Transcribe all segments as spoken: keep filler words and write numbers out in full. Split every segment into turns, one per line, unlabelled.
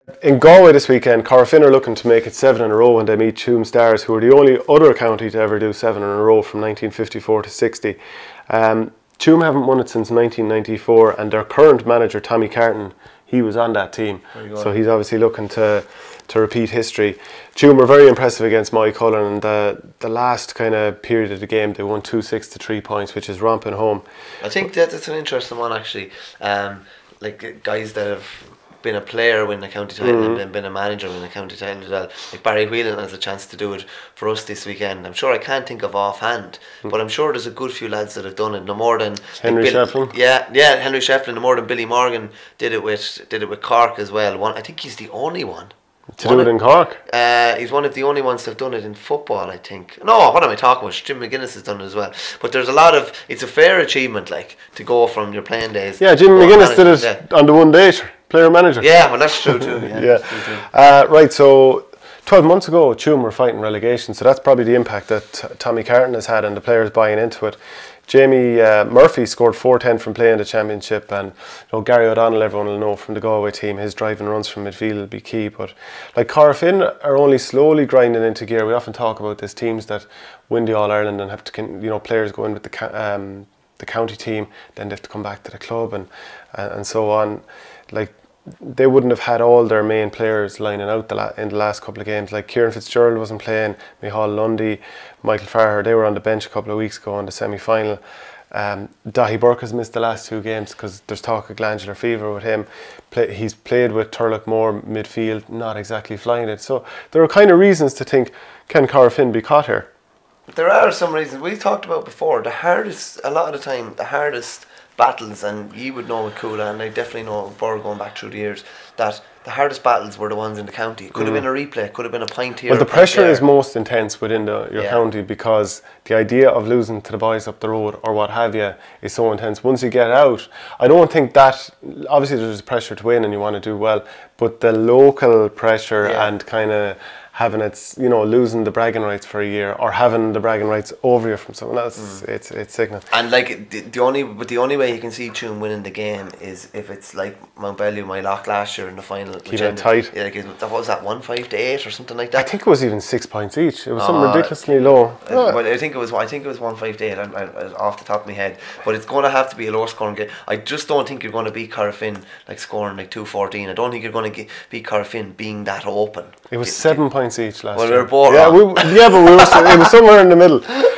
In Galway this weekend, Corofin are looking to make it seven in a row when they meet Tuam Stars, who are the only other county to ever do seven in a row from nineteen fifty-four to sixty. Um, Tuam haven't won it since nineteen ninety-four, and their current manager, Tommy Carton, he was on that team. So he's obviously looking to to repeat history. Tuam were very impressive against Moycullen, and the, the last kind of period of the game, they won two six to three points, which is romping home.
I think that that's an interesting one, actually. Um, like guys that have been a player win a county title mm-hmm. and been a manager win a county title as well. Like Barry Whelan has a chance to do it for us this weekend. I'm sure I can't think of offhand, mm-hmm. but I'm sure there's a good few lads that have done it. No more than
Henry
like
Shefflin.
Yeah, yeah, Henry Shefflin. No more than Billy Morgan did it with did it with Cork as well. One, I think he's the only one.
To one do it in Cork?
Uh, he's one of the only ones that have done it in football, I think. No, what am I talking about? Jim McGuinness has done it as well. But there's a lot of, it's a fair achievement, like, to go from your playing days.
Yeah, Jim McGuinness did it yeah. on the one day, player manager.
Yeah, well, that's true too. Yeah.
yeah.
True too.
Uh, right, so twelve months ago, Tuam were fighting relegation, so that's probably the impact that Tommy Carton has had and the players buying into it. Jamie uh, Murphy scored four ten from playing the championship, and you know, Gary O'Donnell, everyone will know from the Galway team, his driving runs from midfield will be key. But like Corofin are only slowly grinding into gear. We often talk about these teams that win the All Ireland and have to, you know, players go in with the um, the county team, then they have to come back to the club and and, and so on. Like, they wouldn't have had all their main players lining out the la in the last couple of games. Like Kieran Fitzgerald wasn't playing, Micheál Lundy, Michael Farrer, they were on the bench a couple of weeks ago in the semi-final. Um, Dahi Burke has missed the last two games because there's talk of glandular fever with him. Play, he's played with Turlock Moore midfield, not exactly flying it. So there are kind of reasons to think, can Corofin be caught here?
There are some reasons. We talked about before, the hardest, a lot of the time, the hardest battles, and you would know with Coola, and I definitely know with Burr going back through the years, that the hardest battles were the ones in the county. It could mm. have been a replay, it could have been a point here.
Well, the pressure is most intense within the, your yeah. county, because the idea of losing to the boys up the road or what have you is so intense. Once you get out, I don't think that, obviously there's pressure to win and you want to do well, but the local pressure yeah. and kind of having it, you know, losing the bragging rights for a year or having the bragging rights over you from someone else, mm. it's it's sickening.
And like the, the only, but the only way you can see Tuam winning the game is if it's like Mountbellew, my lock last year in the final.
Keep it tight.
Yeah, like what was that, one five to eight or something like that?
I think it was even six points each. It was oh, something ridiculously low.
Uh, yeah. Well, I think it was. I think it was one five to eight. I, I, I, off the top of my head, but it's going to have to be a low scoring game. I just don't think you're going to beat Corofin like scoring like two fourteen. I don't think you're going to beat Corofin being that open.
It was
get,
seven
get,
points each last
well,
year.
We were both
yeah, we, yeah, but we were, it was somewhere in the middle.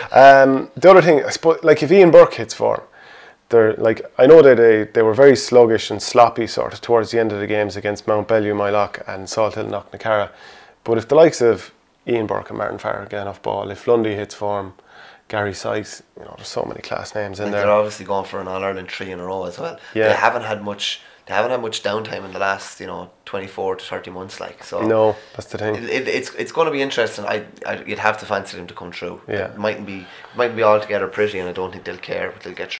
Um, the other thing, I suppose, like if Ian Burke hits form, they're like, I know that they, they were very sluggish and sloppy sort of towards the end of the games against Mountbellew, Mylock and Salthill, Knocknacarra. But if the likes of Ian Burke and Martin Farrer get off ball, if Lundy hits form, Gary Sykes, you know, there's so many class names in
like
there.
They're obviously going for an All Ireland three in a row as well.
Yeah.
They haven't had much. They haven't had much downtime in the last, you know, twenty-four to thirty months. Like so.
No, that's the thing.
It, it, it's it's going to be interesting. I, I you'd have to fancy them to come through.
Yeah.
It mightn't be mightn't be altogether pretty, and I don't think they'll care, but they'll get through.